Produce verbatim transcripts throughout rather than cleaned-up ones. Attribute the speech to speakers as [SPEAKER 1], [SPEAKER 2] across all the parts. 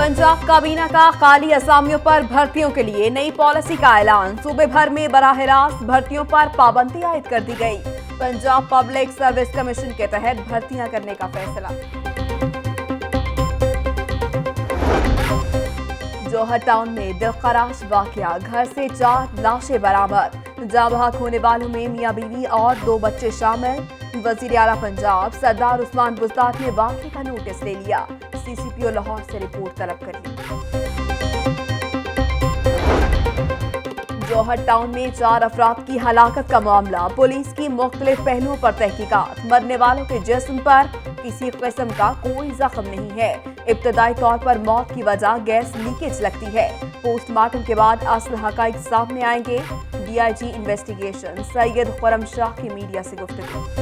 [SPEAKER 1] पंजाब काबीना का खाली असामियों पर भर्तियों के लिए नई पॉलिसी का ऐलान। सूबे भर में बराह रास्त भर्तियों पर पाबंदी आयद कर दी गई। पंजाब पब्लिक सर्विस कमीशन के तहत भर्तियां करने का फैसला। जौहर टाउन में दिलखराश वाकया, घर से चार लाशें बरामद। जाँ बहक होने वालों में मियां बीवी और दो बच्चे शामिल। वजीर आला पंजाब सरदार उस्मान बुज़दार ने वाकये का नोटिस ले लिया। सीसीपीओ लाहौर से रिपोर्ट तलब करी। जौहर टाउन में चार अफराद की हलाकत का मामला, पुलिस की मुख्तलिफ पहलुओं पर तहकीकात। मरने वालों के जिस्म पर किसी किस्म का कोई जख्म नहीं है। इब्तदाई तौर पर मौत की वजह गैस लीकेज लगती है। पोस्टमार्टम के बाद असल हकाइक सामने आएंगे। डीआईजी इन्वेस्टिगेशन सैयद खुरम शाह की मीडिया से गुफ्तगू।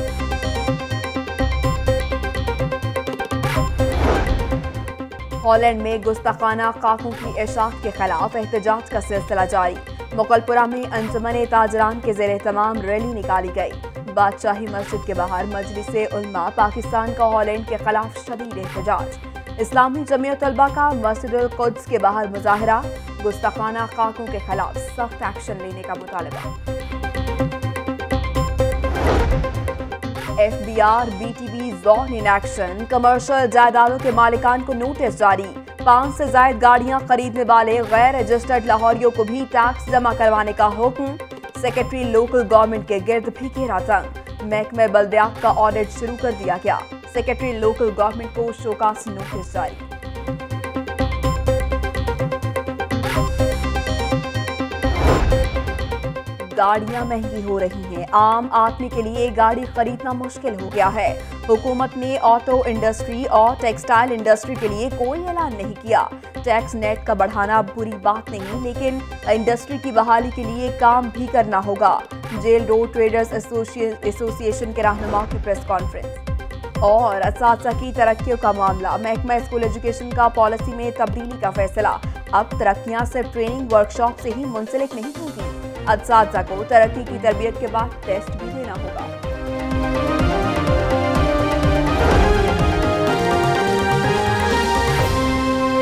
[SPEAKER 1] हॉलैंड में गुस्ताखाना खाकों की इशाअत के खिलाफ एहतजाज का सिलसिला जारी। मुगलपुरा में अंजुमन ताजरान के ज़ेरे तमाम रैली निकाली गई। बादशाही मस्जिद के बाहर मजलिसे उलमा पाकिस्तान का हॉलैंड के खिलाफ शदीद एहतजाज। इस्लामी जमीयत तलबा का मस्जिदुल कुद्स के बाहर मुजाहरा। गुस्ताखाना खाकों के खिलाफ सख्त एक्शन लेने का मुतालबा। F B R B T V zone in action, commercial जायदादों के मालिकान को नोटिस जारी। पांच से ज्यादा गाड़ियां खरीदने वाले गैर रजिस्टर्ड लाहौरियों को भी टैक्स जमा करवाने का हुक्म। सेक्रेटरी लोकल गवर्नमेंट के गिर्द भी घेरा तंग। महकमे बल्दियात का ऑडिट शुरू कर दिया गया। सेक्रेटरी लोकल गवर्नमेंट को शोकास नोटिस जारी। गाड़ियां महंगी हो रही हैं। आम आदमी के लिए गाड़ी खरीदना मुश्किल हो गया है। हुकूमत ने ऑटो इंडस्ट्री और टेक्सटाइल इंडस्ट्री के लिए कोई ऐलान नहीं किया। टैक्स नेट का बढ़ाना बुरी बात नहीं, लेकिन इंडस्ट्री की बहाली के लिए काम भी करना होगा। जेल रोड ट्रेडर्स एसोसिएशन के रहनुमाओं की प्रेस कॉन्फ्रेंस। और असातिज़ा की तरक्कियों का मामला, महकमा स्कूल एजुकेशन का पॉलिसी में तब्दीली का फैसला। अब तरक्कियां सिर्फ ट्रेनिंग वर्कशॉप से ही मुंसलिक नहीं होगी। असातिज़ा को तरक्की की तरबियत के बाद टेस्ट भी देना होगा।